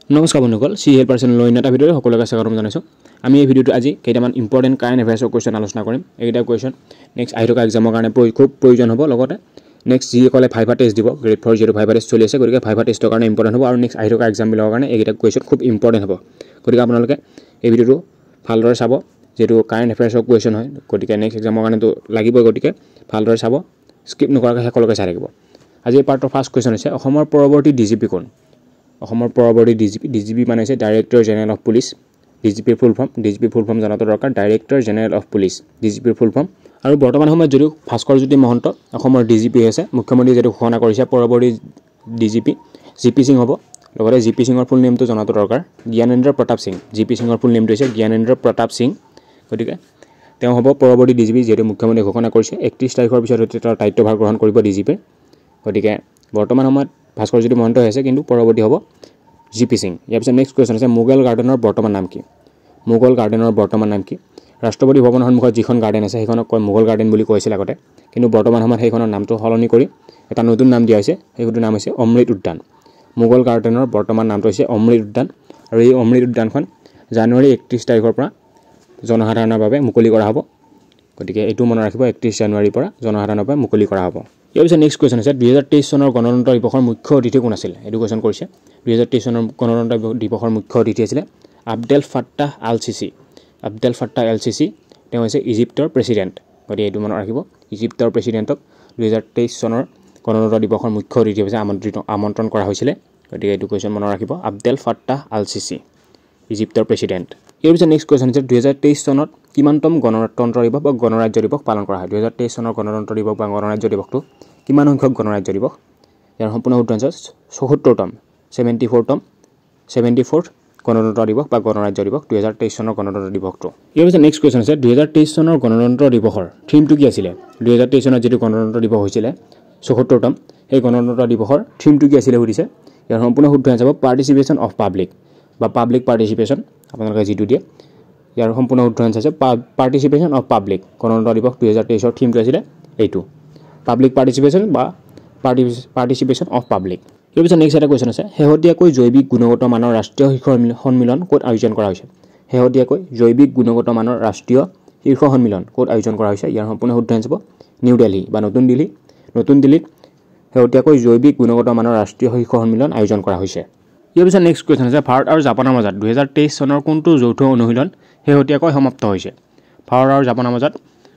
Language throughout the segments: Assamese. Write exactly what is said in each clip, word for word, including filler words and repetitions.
নমস্কাৰ বন্ধুসকল সি হেল্পাৰ চেনেলৰ অন্য এটা ভিডিঅ'ত সকলোকে স্বাগতম জনাইছোঁ। আমি এই ভিডিঅ'টো আজি কেইটামান ইম্পৰ্টেণ্ট কাৰেণ্ট এফেয়াৰ্ছৰ কুৱেশ্যন আলোচনা কৰিম। এইকেইটা কুৱেশ্যন নেক্সট আহি থকা এক্সামৰ কাৰণে খুব প্ৰয়োজন হ'ব। লগতে নেক্সট যিসকলে ভাইভা টেষ্ট দিব গ্ৰেড ফ'ৰ যিহেতু ভাইভা টেষ্ট চলি আছে, গতিকে ভাইভা টেষ্টৰ কাৰণে ইম্পৰ্টেণ্ট হ'ব আৰু নেক্সট আহি থকা এক্সামবিলাকৰ কাৰণে এইকেইটা কুৱেশ্যন খুব ইম্পৰ্টেণ্ট হ'ব। গতিকে আপোনালোকে এই ভিডিঅ'টো ভালদৰে চাব, যিহেতু কাৰেণ্ট এফেয়াৰ্ছৰ কুৱেশ্যন হয়, গতিকে নেক্সট এক্সামৰ কাৰণেতো লাগিবই, গতিকে ভালদৰে চাব, স্কিপ নকৰাকৈ সকলোকে চাই থাকিব। আজি এই পাৰ্টৰ ফাৰ্ষ্ট কুৱেশ্যন হৈছে অসমৰ পৰৱৰ্তী ডি জি পি কোন? অসমৰ পৰৱৰ্তী D G P D G P মানে হৈছে director general of police. D G পিৰ ফুল ফৰ্ম ডি জি পিৰ ফুল ফৰ্ম জনাটো দৰকাৰ, director general of police D G পিৰ ফুল ফৰ্ম। আৰু বৰ্তমান সময়ত যদিও ভাস্কৰ জ্যোতি মহন্ত অসমৰ ডি জি পি হৈছে, মুখ্যমন্ত্ৰী যিটো ঘোষণা কৰিছে পৰৱৰ্তী D G P G P Singh হ'ব। লগতে জি পি সিঙৰ ফুল নেমটো জনাটো দৰকাৰ, জ্ঞানেন্দ্ৰ প্ৰতাপ সিং। জি পি সিঙৰ ফুল নেমটো হৈছে জ্ঞানেন্দ্ৰ প্ৰতাপ সিং। গতিকে তেওঁ হ'ব পৰৱৰ্তী ডি জি পি, যিহেতু মুখ্যমন্ত্ৰীয়ে ঘোষণা কৰিছে একত্ৰিছ তাৰিখৰ পিছত হয়তো তেওঁৰ দায়িত্বভাৰ গ্ৰহণ কৰিব ডি জি পিৰ। গতিকে বৰ্তমান সময়ত ভাস্কৰ জ্যোতি মহন্ত হৈছে, কিন্তু পৰৱৰ্তী হ'ব জি পি সিং। ইয়াৰ পিছত নেক্সট কুৱেশ্যন আছে মোগল গাৰ্ডেনৰ বৰ্তমান নাম কি? মোগল গাৰ্ডেনৰ বৰ্তমান নাম কি? ৰাষ্ট্ৰপতি ভৱনৰ সন্মুখত যিখন গাৰ্ডেন আছে সেইখনক কয় মোগল গাৰ্ডেন বুলি কৈছিল আগতে, কিন্তু বৰ্তমান সময়ত সেইখনৰ নামটো সলনি কৰি এটা নতুন নাম দিয়া হৈছে, সেইটোৰ নাম হৈছে অমৃত উদ্যান। মোগল গাৰ্ডেনৰ বৰ্তমান নামটো হৈছে অমৃত উদ্যান। আৰু এই অমৃত উদ্যানখন জানুৱাৰী একত্ৰিছ তাৰিখৰ পৰা জনসাধাৰণৰ বাবে মুকলি কৰা হ'ব। গতিকে এইটো মনত ৰাখিব, একত্ৰিছ জানুৱাৰীৰ পৰা জনসাধাৰণৰ বাবে মুকলি কৰা হ'ব। ইয়াৰ পিছত নেক্সট কুৱেশ্যন আছে দুহেজাৰ তেইছ চনৰ গণতন্ত্ৰ দিৱসৰ মুখ্য অতিথি কোন আছিল? এইটো কুৱেশ্যন কৰিছে। দুহেজাৰ তেইছ চনৰ গণতন্ত্ৰ দিৱসৰ মুখ্য অতিথি আছিলে Abdel Fattah al Sisi. Abdel Fattah el Sisi, তেওঁ হৈছে ইজিপ্তৰ প্ৰেছিডেণ্ট। গতিকে এইটো মনত ৰাখিব, ইজিপ্তৰ প্ৰেছিডেণ্টক দুহেজাৰ তেইছ চনৰ গণতন্ত্ৰ দিৱসৰ মুখ্য অতিথি হিচাপে আমন্ত্ৰিত আমন্ত্ৰণ কৰা হৈছিলে। গতিকে এইটো কুৱেশ্যন মনত ৰাখিব, আব্দেল ফাট্টাহ আল চিচি, ইজিপ্তৰ প্ৰেছিডেণ্ট। ইয়াৰ পিছত নেক্সট কুৱেশ্যন হৈছে দুহেজাৰ তেইছ চনত কিমানতম গণতন্ত্ৰ দিৱস বা গণৰাজ্য দিৱস পালন কৰা হয়? দুহেজাৰ তেইছ চনৰ গণতন্ত্ৰ দিৱস বা গণৰাজ্য দিৱসটো কিমান সংখ্যক গণৰাজ্য দিৱস? ইয়াৰ সম্পূৰ্ণ উত্তৰ হৈছে চৌসত্তৰতম, ছেভেণ্টি ফ'ৰতম ছেভেণ্টি ফ'ৰ্থ গণতন্ত্ৰ দিৱস বা গণৰাজ্য দিৱস দুহেজাৰ তেইছ চনৰ গণতন্ত্ৰ দিৱসটো। ইয়াৰ পিছত নেক্সট কুৱেশ্যন আছে দুহেজাৰ তেইছ চনৰ গণতন্ত্ৰ দিৱসৰ থিমটো কি আছিলে? দুহেজাৰ তেইছ চনত যিটো গণতন্ত্ৰ দিৱস হৈছিলে চৌসত্তৰতম, সেই গণতন্ত্ৰ দিৱসৰ থিমটো কি আছিলে সুধিছে। ইয়াৰ সম্পূৰ্ণ শুদ্ধ আনচাৰ হ'ব পাৰ্টিচিপেশ্যন অফ পাব্লিক বা পাব্লিক পাৰ্টিচিপেশ্যন, আপোনালোকে যিটো দিয়ে। ইয়াৰ সম্পূৰ্ণ শুদ্ধ আনচাৰ আছে পাৰ্টিচিপেশ্যন অফ পাব্লিক। গণতন্ত্ৰ দিৱস দুহেজাৰ তেইছৰ থিমটো আছিলে এইটো, পাব্লিক পাৰ্টিচিপেশ্যন বা পাৰ্টিচিপেশ্যন অফ পাব্লিক। ইয়াৰ পিছত নেক্সট এটা কুৱেশ্যন আছে শেহতীয়াকৈ জৈৱিক গুণগত মানৰ ৰাষ্ট্ৰীয় শীৰ্ষ সন্মিলন ক'ত আয়োজন কৰা হৈছে? শেহতীয়াকৈ জৈৱিক গুণগত মানৰ ৰাষ্ট্ৰীয় শীৰ্ষ সন্মিলন ক'ত আয়োজন কৰা হৈছে? ইয়াৰ সম্পূৰ্ণ শুদ্ধ আনচাৰ হ'ব নিউ দিল্লী বা নতুন দিল্লী। নতুন দিল্লীত শেহতীয়াকৈ জৈৱিক গুণগত মানৰ ৰাষ্ট্ৰীয় শীৰ্ষ সন্মিলন আয়োজন কৰা হৈছে। ইয়াৰ পিছত নেক্সট কুৱেশ্যন আছে ভাৰত আৰু জাপানৰ মাজত দুহেজাৰ তেইছ চনৰ কোনটো যৌথ অনুশীলন শেহতীয়াকৈ সমাপ্ত হৈছে? ভাৰত আৰু জাপানৰ মাজত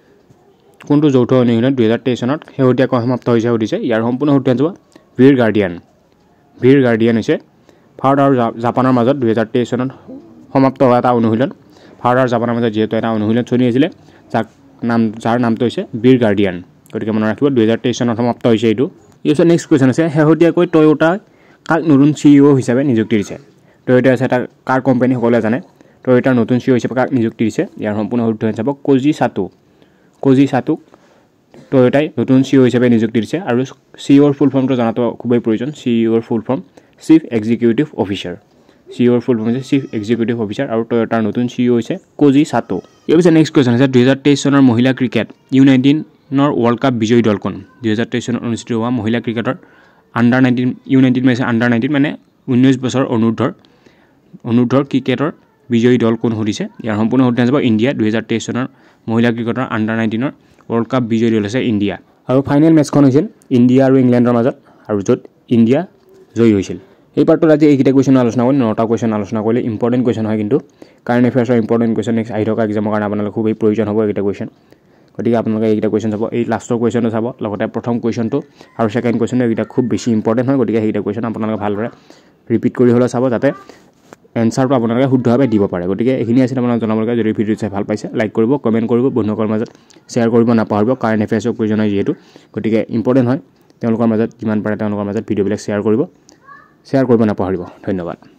কোনটো যৌথ অনুশীলন দুহেজাৰ তেইছ চনত শেহতীয়াকৈ সমাপ্ত হৈছে সুধিছে। ইয়াৰ সম্পূৰ্ণ শুদ্ধ আনচাৰ হ'ব ভীৰ গাৰ্ডিয়ান। ভীৰ গাৰ্ডিয়ান হৈছে ভাৰত আৰু জাপানৰ মাজত দুহেজাৰ তেইছ চনত সমাপ্ত হোৱা এটা অনুশীলন। ভাৰত আৰু জাপানৰ মাজত যিহেতু এটা অনুশীলন চলি আছিলে, যাক নাম যাৰ নামটো হৈছে ভীৰ গাৰ্ডিয়ান। গতিকে মনত ৰাখিব দুহেজাৰ তেইছ চনত সমাপ্ত হৈছে এইটো। ইয়াৰ পিছত নেক্সট কুৱেশ্যন আছে শেহতীয়াকৈ টয়োটাই কাক নতুন চি ই অ' হিচাপে নিযুক্তি দিছে? টয়োটা আছে এটা কাৰ কোম্পানী, সকলোৱে জানে। টয়োটাৰ নতুন চি ই অ' হিচাপে কাক নিযুক্তি দিছে? ইয়াৰ সম্পূৰ্ণ শুদ্ধ আনচাৰ হ'ব কজি চাটো। কজি চাটোক টয়োটাই নতুন চি ই অ' হিচাপে নিযুক্তি দিছে। আৰু চি ই অ'ৰ ফুল ফৰ্মটো জনাটো খুবেই প্ৰয়োজন। চি ই অ'ৰ full form chief executive officer. C E অ'ৰ ফুল ফৰ্ম হৈছে চিফ এক্সিকিউটিভ অফিচাৰ আৰু টয়োটাৰ নতুন চি ই অ' হৈছে কজি চাটো। ইয়াৰ পিছত নেক্সট কুৱেশ্যন আছে দুহেজাৰ তেইছ চনৰ মহিলা ক্ৰিকেট ইউ নাইনটিনৰ ৱৰ্ল্ড কাপ বিজয়ী দল কোন? দুহেজাৰ তেইছ চনত অনুষ্ঠিত হোৱা মহিলা ক্ৰিকেটৰ আণ্ডাৰ নাইনটিন ইউ নাইনটিন মানে আণ্ডাৰ নাইনটিন মানে ঊনৈছ বছৰ অনুৰ্ধৰ অনুৰ্ধৰ ক্ৰিকেটৰ বিজয়ী দল কোন সুধিছে। ইয়াৰ সম্পূৰ্ণ শুদ্ধ আনচাৰ হ'ব ইণ্ডিয়া। দুহেজাৰ তেইছ চনৰ মহিলা ক্ৰিকেটৰ আণ্ডাৰ নাইনটিনৰ ৱৰ্ল্ড কাপ বিজয়ী দল হৈছে ইণ্ডিয়া। আৰু ফাইনেল মেটছখন হৈছিল ইণ্ডিয়া আৰু ইংলেণ্ডৰ মাজত, আৰু য'ত ইণ্ডিয়া জয়ী হৈছিল। এই পাৰ্টত আজি এইকেইটা কুৱেশ্যন আলোচনা কৰিম। নটা কুৱেশ্যন আলোচনা কৰিলে ইম্পৰ্টেণ্ট কুৱেশ্যন হয়, কিন্তু কাৰেণ্ট এফেয়াৰ্ছৰ ইম্পৰ্টেণ্ট কুৱেশ্যন নেক্সট আহি থকা এক্সামৰ কাৰণে আপোনালোকে খুবেই প্ৰয়োজন হ'ব এইকেইটা কুৱেশ্যন। গতিকে আপোনালোকে এইকেইটা কুৱেশ্যন চাব, এই লাষ্টৰ কুৱেশ্যনটো চাব, লগতে প্ৰথম কুৱেশ্যনটো আৰু ছেকেণ্ড কুৱেশ্যনটো এইকেইটা খুব বেছি ইম্পৰ্টেণ্ট হয়। গতিকে সেইকেইটা কুৱেশ্যন আপোনালোকে ভালদৰে ৰিপিট কৰি হ'লেও চাব, যাতে এনচাৰটো আপোনালোকে শুদ্ধভাৱে দিব পাৰে। গতিকে এইখিনি আছিল আপোনালোকে জনাবলগীয়া। যদি ভিডিঅ' চাই ভাল পাইছে লাইক কৰিব, কমেণ্ট কৰিব, বন্ধুসকলৰ মাজত শ্বেয়াৰ কৰিব নাপাহৰিব। কাৰেণ্ট এফেয়াৰ্ছৰ প্ৰয়োজন হয় যিহেতু, গতিকে ইম্পৰ্টেণ্ট হয়। তেওঁলোকৰ মাজত যিমান পাৰে তেওঁলোকৰ মাজত ভিডিঅ'বিলাক শ্বেয়াৰ কৰিব শ্বেয়াৰ কৰিব নাপাহৰিব। ধন্যবাদ।